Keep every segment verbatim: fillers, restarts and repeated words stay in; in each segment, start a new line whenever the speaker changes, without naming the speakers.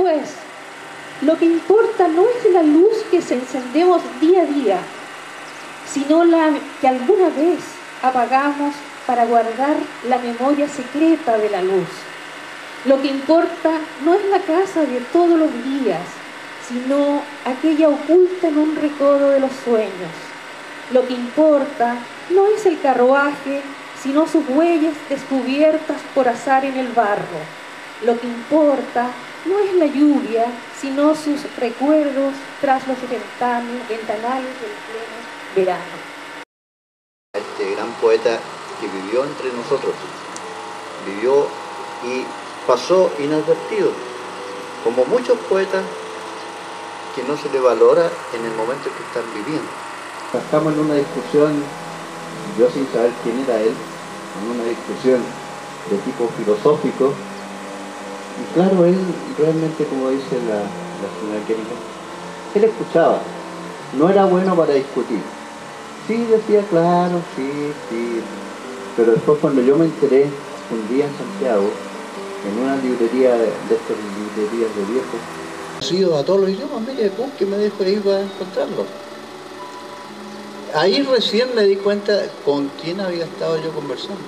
pues, lo que importa no es la luz que se encendemos día a día, sino la que alguna vez apagamos para guardar la memoria secreta de la luz. Lo que importa no es la casa de todos los días, sino aquella oculta en un recodo de los sueños. Lo que importa no es el carruaje, sino sus huellas descubiertas por azar en el barro. Lo que importa no es la lluvia, sino sus recuerdos tras los ventanales del pleno verano.
Este gran poeta que vivió entre nosotros, vivió y pasó inadvertido, como muchos poetas que no se le valora en el momento que están viviendo.
Estamos en una discusión, yo sin saber quién era él, en una discusión de tipo filosófico, y claro, él realmente, como dice la, la señora Kérida, él escuchaba, no era bueno para discutir. Sí, decía, claro, sí, sí, pero después cuando yo me enteré, un día en Santiago, en una librería de, de estas librerías de viejos, he ido a todos los idiomas, mire, busque, me dijo, ahí va a encontrarlo. Ahí recién me di cuenta con quién había estado yo conversando.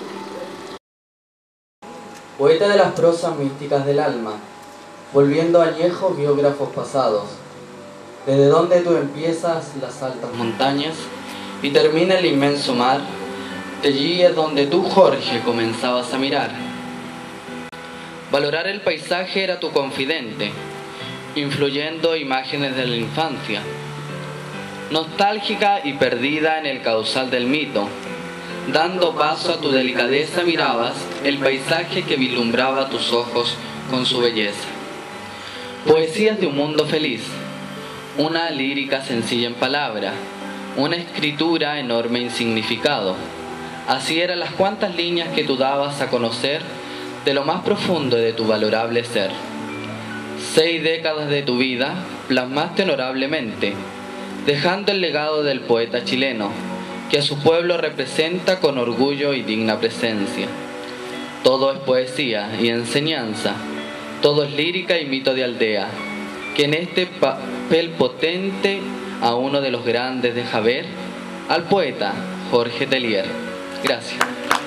Poeta de las prosas místicas del alma, volviendo añejos biógrafos pasados, desde donde tú empiezas las altas montañas y termina el inmenso mar, de allí es donde tú, Jorge, comenzabas a mirar. Valorar el paisaje era tu confidente, influyendo imágenes de la infancia. Nostálgica y perdida en el caudal del mito, dando paso a tu delicadeza mirabas el paisaje que vislumbraba tus ojos con su belleza. Poesías de un mundo feliz, una lírica sencilla en palabra, una escritura enorme en significado. Así eran las cuantas líneas que tú dabas a conocer de lo más profundo de tu valorable ser. Seis décadas de tu vida plasmaste honorablemente, dejando el legado del poeta chileno, que a su pueblo representa con orgullo y digna presencia. Todo es poesía y enseñanza, todo es lírica y mito de aldea, que en este papel potente a uno de los grandes deja ver, al poeta Jorge Teillier. Gracias.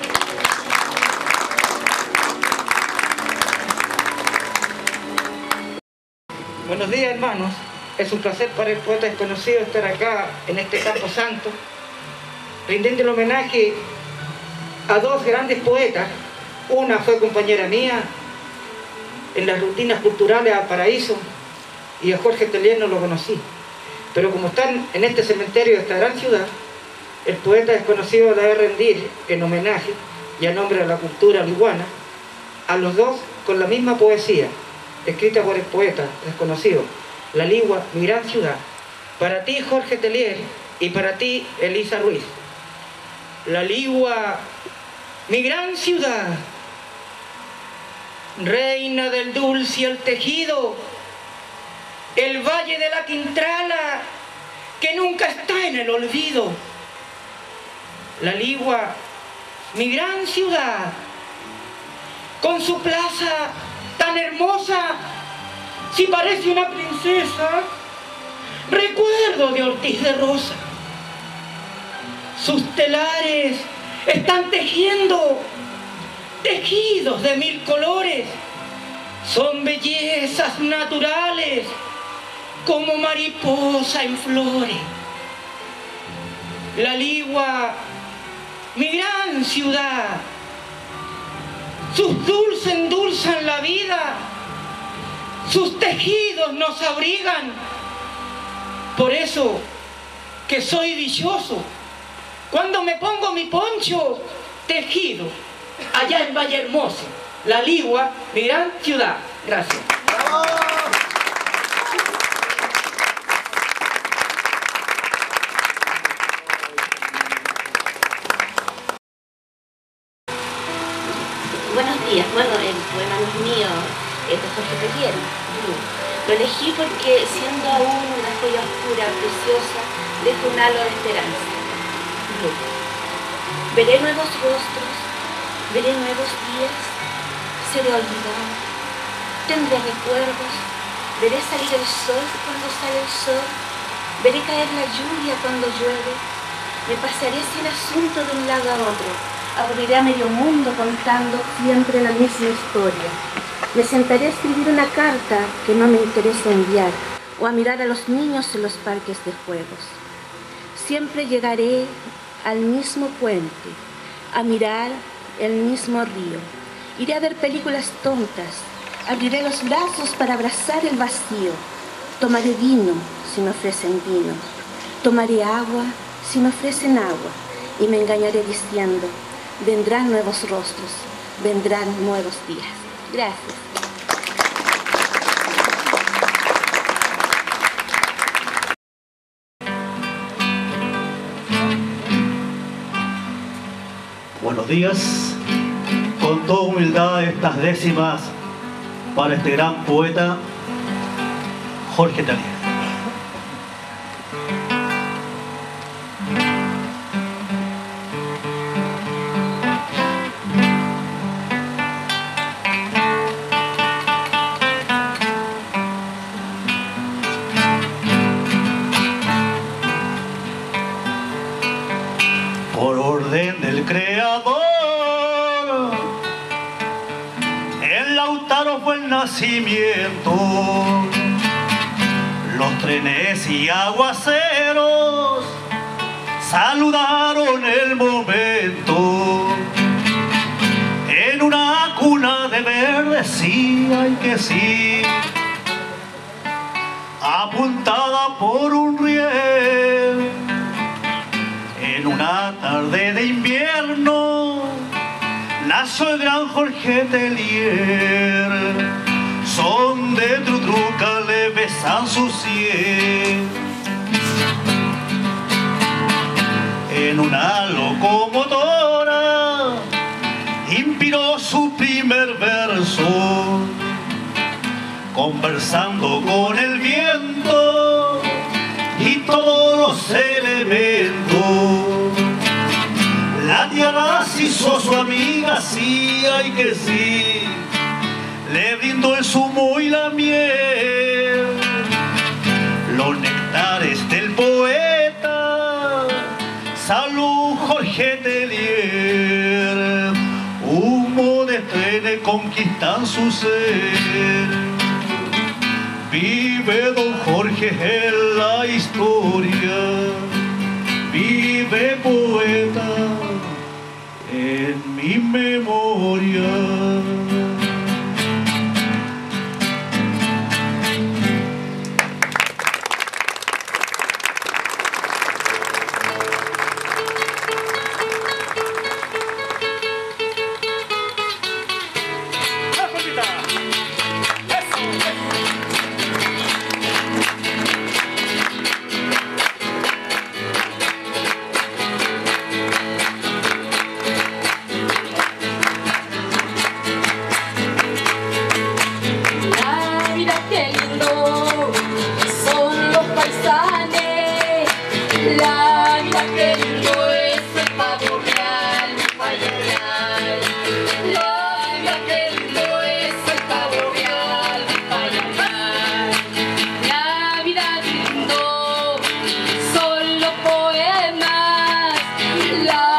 Buenos días, hermanos. Es un placer para el poeta desconocido estar acá en este Campo Santo, rindiendo el homenaje a dos grandes poetas. Una fue compañera mía en las rutinas culturales a Paraíso, y a Jorge Teillier no lo conocí. Pero como están en este cementerio de esta gran ciudad, el poeta desconocido debe rendir en homenaje y a nombre de la cultura liguana a los dos con la misma poesía, escrita por el poeta desconocido, La Ligua, mi gran ciudad. Para ti, Jorge Teillier, y para ti, Elisa Ruiz. La Ligua, mi gran ciudad, reina del dulce y el tejido, el valle de la Quintrala, que nunca está en el olvido. La Ligua, mi gran ciudad, con su plaza tan hermosa, si parece una princesa, recuerdo de Ortiz de Rosa. Sus telares están tejiendo tejidos de mil colores, son bellezas naturales como mariposa en flores. La Ligua, mi gran ciudad, sus dulces endulzan la vida, sus tejidos nos abrigan. Por eso que soy dichoso cuando me pongo mi poncho tejido allá en Valle Hermoso. La Ligua, mi gran ciudad. Gracias. ¡Bravo!
Buenos días. Bueno, el poema no es mío, es de Jorge Teillier. Lo elegí porque, siendo aún una joya oscura, preciosa, deja un halo de esperanza. Veré nuevos rostros, veré nuevos días, seré olvidado, tendré recuerdos, Veré salir el sol cuando sale el sol. Veré caer la lluvia cuando llueve. Me pasearé sin asunto de un lado a otro. Aburriré a medio mundo contando siempre la misma historia. Me sentaré a escribir una carta que no me interesa enviar o a mirar a los niños en los parques de juegos. Siempre llegaré al mismo puente, a mirar el mismo río. Iré a ver películas tontas. Abriré los brazos para abrazar el vacío. Tomaré vino si me ofrecen vino. Tomaré agua si me ofrecen agua. Y me engañaré diciendo, vendrán nuevos rostros, vendrán nuevos días. Gracias.
Buenos días. Con toda humildad estas décimas para este gran poeta Jorge Talier. Por orden del Creador, en Lautaro fue el nacimiento. Los trenes y aguaceros saludaron el momento. En una cuna de verde, sí, ay que sí, apuntada por un riel. En una tarde de invierno nació el gran Jorge Talier. Son de trutruca le besan su sien. En una locomotora inspiró su primer verso, conversando con el viento y todos los elementos. La tierra se hizo su amiga, sí, ay que sí, le brindó el zumo y la miel. Los néctares del poeta, salud Jorge Talier. Humo de trenes conquistan su ser. Vive don Jorge en la historia, vive poeta en mi memoria.
La